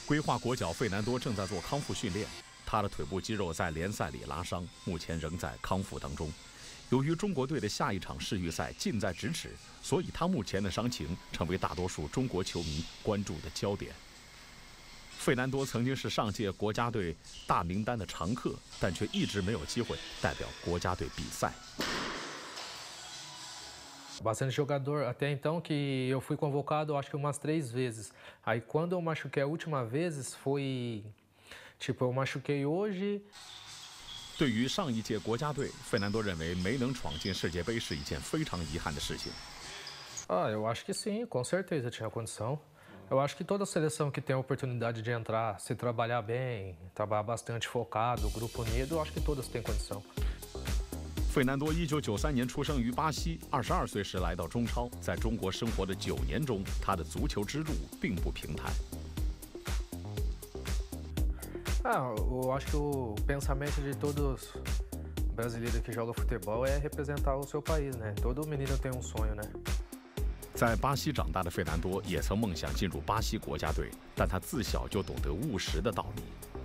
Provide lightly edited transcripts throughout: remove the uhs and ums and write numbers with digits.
规划国脚费南多正在做康复训练，他的腿部肌肉在联赛里拉伤，目前仍在康复当中。由于中国队的下一场世预赛近在咫尺，所以他目前的伤情成为大多数中国球迷关注的焦点。费南多曾经是上届国家队大名单的常客，但却一直没有机会代表国家队比赛。 Bastante jogador, até então que eu fui convocado acho que umas 3 vezes. Aí quando eu machuquei a última vez foi, tipo, eu machuquei hoje. 对于上一届国家队，费南多认为没能闯进世界杯是一件非常遗憾的事情。 Eu acho que sim, com certeza tinha condição. Eu acho que toda seleção que tem a oportunidade de entrar, se trabalhar bem, trabalhar bastante focado, grupo unido, eu acho que todas têm condição. 费南多1993年出生于巴西，22岁时来到中超，在中国生活的9年中，他的足球之路并不平坦。 Eu acho que o pensamento de todos brasileiros que jogam futebol é representar o seu país, né? Todo menino tem um sonho, né? 在巴西长大的费南多也曾梦想进入巴西国家队，但他自小就懂得务实的道理。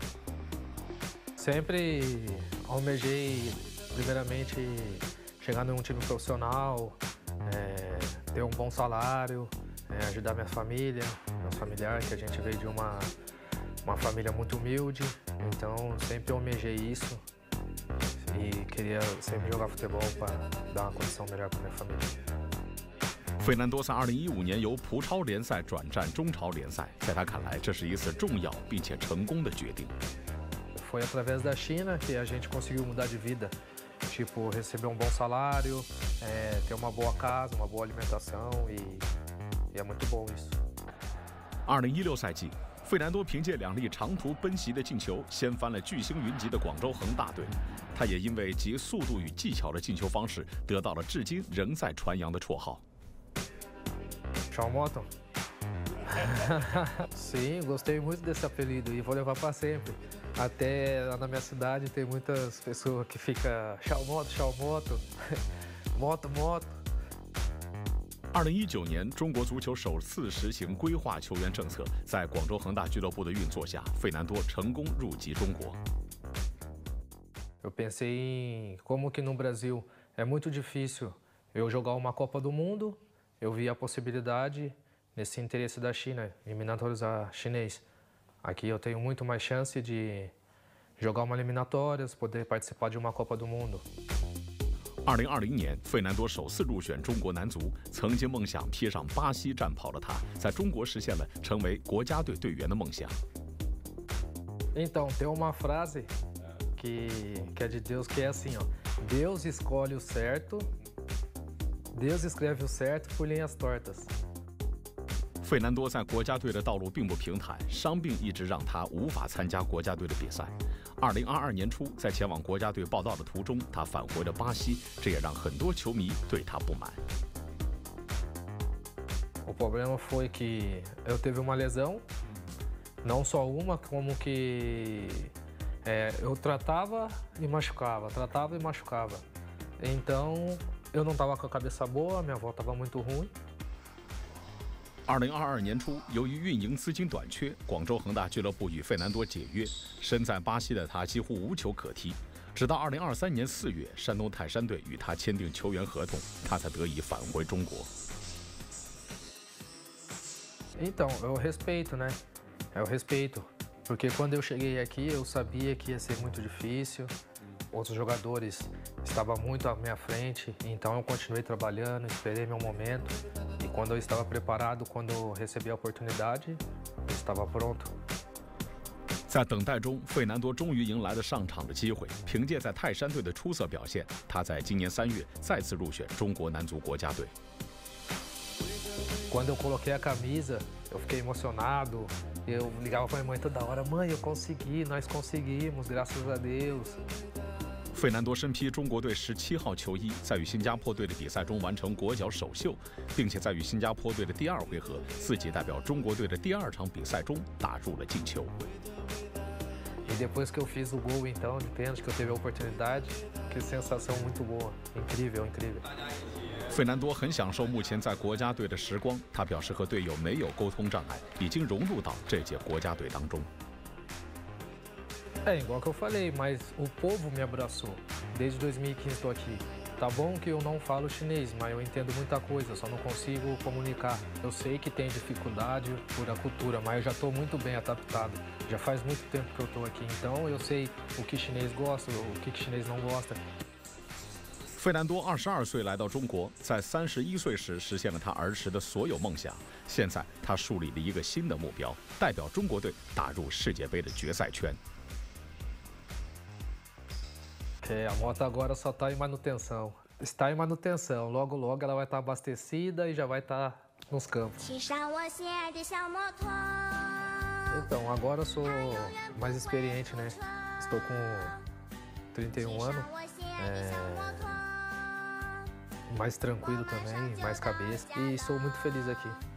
Sempre almejei, primeiramente, chegar num time profissional, ter bom salário, ajudar minha família, meus familiares, que a gente veio de uma família muito humilde, então sempre almejei isso e queria sempre jogar futebol para dar uma condição melhor para minha família. 费南多在2015年由葡超联赛转战中超联赛，在他看来，这是一次重要并且成功的决定。 Foi através da China que a gente conseguiu mudar de vida, tipo receber bom salário, ter uma boa casa, uma boa alimentação e é muito bom isso. 2016赛季，费南多凭借2粒长途奔袭的进球，掀翻了巨星云集的广州恒大队。他也因为集速度与技巧的进球方式，得到了至今仍在传扬的绰号。 Chalmoton? Sim, gostei muito desse apelido e vou levar para sempre. Até lá na minha cidade tem muitas pessoas que ficam Chalmoto, Chalmoto, Moto, Moto. 2019年，中国足球首次实行规划球员政策，在广州恒大俱乐部的运作下，费南多成功入籍中国。 Eu pensei em como que no Brasil é muito difícil eu jogar uma Copa do Mundo. Eu vi a possibilidade nesse interesse da China em me naturalizar chinês. Aqui eu tenho muito mais chance de jogar uma eliminatórias, poder participar de uma Copa do Mundo. 2020年，费南多首次入选中国男足。曾经梦想披上巴西战袍的他，在中国实现了成为国家队队员的梦想。 Então, tem uma frase que é de Deus, que é assim, ó: Deus escolhe o certo, Deus escreve o certo por linhas tortas。 费南多在国家队的道路并不平坦，伤病一直让他无法参加国家队的比赛。2022年初，在前往国家队报道的途中，他返回了巴西，这也让很多球迷对他不满。 O problema foi que eu teve uma lesão, não só uma, como que eu tratava e machucava, tratava e machucava. Então eu não estava com a cabeça boa, minha avó estava muito ruim. 2022年初，由于运营资金短缺，广州恒大俱乐部与费南多解约。身在巴西的他几乎无球可踢，直到2023年4月，山东泰山队与他签订球员合同，他才得以返回中国。 Então, eu respeito, né? Eu respeito, porque quando eu cheguei aqui, eu sabia que ia ser muito difícil. Outros jogadores estavam muito à minha frente, então eu continuei trabalhando, esperei meu momento. E quando eu estava preparado, quando eu recebi a oportunidade, eu estava pronto. 在等待中，费南多终于迎来了上场的机会。凭借在泰山队的出色表现，他在今年3月再次入选中国男足国家队。 Quando eu coloquei a camisa, eu fiquei emocionado. Eu ligava para minha mãe toda hora: Mãe, eu consegui, nós conseguimos, graças a Deus. 费南多身披中国队17号球衣，在与新加坡队的比赛中完成国脚首秀，并且在与新加坡队的第2回合，自己代表中国队的第2场比赛中打入了进球。 E depois que eu fiz o gol, então, de pênalti, que eu teve a oportunidade, que sensação muito boa, incrível, incrível. 费南多很享受目前在国家队的时光，他表示和队友没有沟通障碍，已经融入到这届国家队当中。 Igual que eu falei, mas o povo me abraçou. Desde 2015 estou aqui. Tá bom que eu não falo chinês, mas eu entendo muita coisa, só não consigo comunicar. Eu sei que tem dificuldade por a cultura, mas eu já estou muito bem adaptado. Já faz muito tempo que eu estou aqui, então eu sei o que chinês gosta, o que chinês não gosta. 费南多22岁来到中国，在31岁时实现了他儿时的所有梦想。现在他树立了一个新的目标，代表中国队打入世界杯的决赛圈。 A moto agora só está em manutenção. Está em manutenção. Logo, logo ela vai estar abastecida e já vai estar nos campos. Então, agora eu sou mais experiente, né? Estou com 31 anos. Mais tranquilo também, mais cabeça. E sou muito feliz aqui.